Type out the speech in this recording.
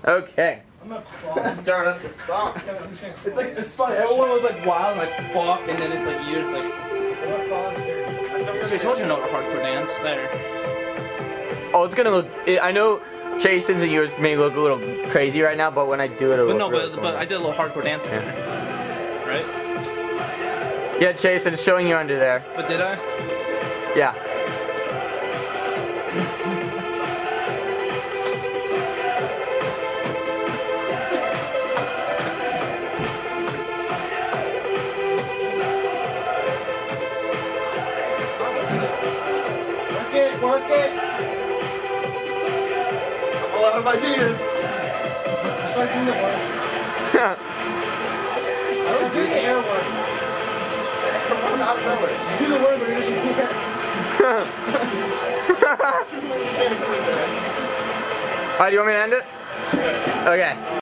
Okay. I'm gonna start up this song. It's like, it's funny, everyone was like wild and like fuck, and then it's like you're just like, So I told you another hardcore dance there. Oh, it's gonna look, I know Jason's and yours may look a little crazy right now, but when I do it, it'll look really cool. But I did a little hardcore dance there. Right? Yeah, Jason's showing you under there. But did I? Yeah. work it. I'm out of ideas. I don't do the air work. I'm out of nowhere. Do the work, but you can't. Alright, do you want me to end it? Okay.